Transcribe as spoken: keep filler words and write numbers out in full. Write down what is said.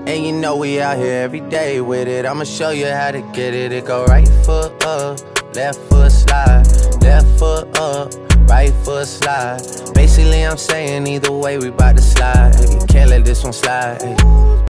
And you know we out here every day with it. I'ma show you how to get it. It go right foot up, left foot slide, left foot up, right foot slide. Basically I'm saying either way we bout to slide. Hey, can't let this one slide. Hey.